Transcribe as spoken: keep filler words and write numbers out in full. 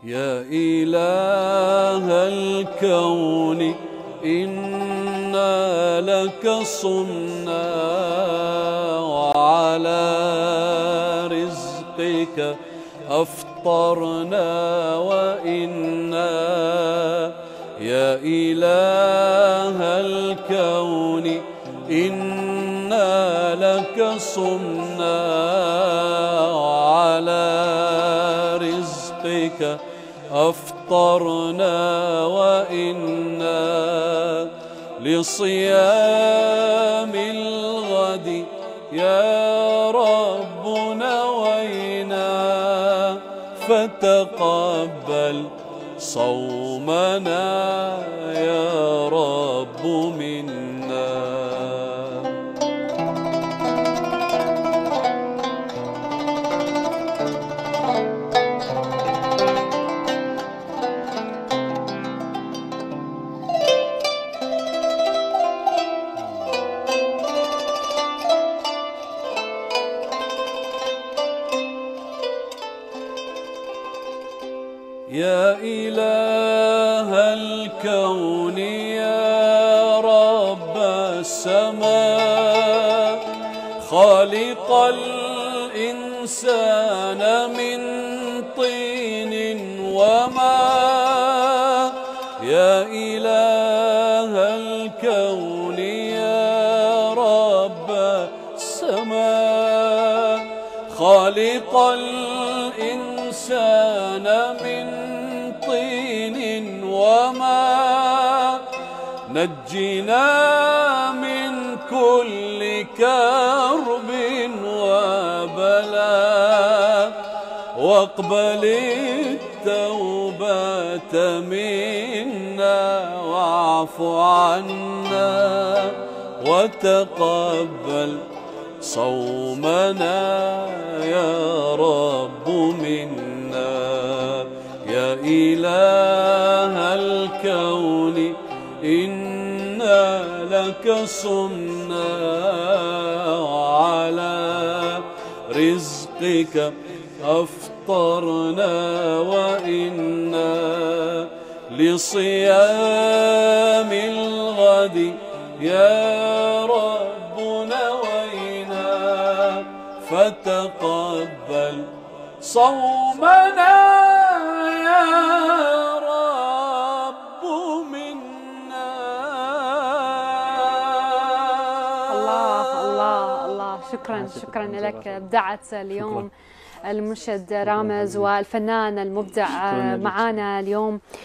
يا إله الكون إنا لك صمنا وعلى رزقك أفطرنا وإنا يا إله الكون إنا لك صمنا وعلى رزقك أفطرنا وإنا لصيام الغد يا رب نوينا فتقبل صومنا يا رب منا. يا إله الكون يا رب السماء خالق الإنسان من طين وماء يا إله الكون يا رب السماء خالق الإنسان من طين وماء نجنا من كل كرب وبلاء واقبل التوبة منا واعف عنا وتقبل صومنا يا رب منا. يا إله الكون إنا لك صمنا وعلى رزقك أفطرنا وإنا لصيام الغد يا رب نوينا فتقبل صومنا يا رب منا. الله الله الله، شكرا شكرا لك. ابدعت اليوم المنشد رامز والفنان المبدع معانا اليوم.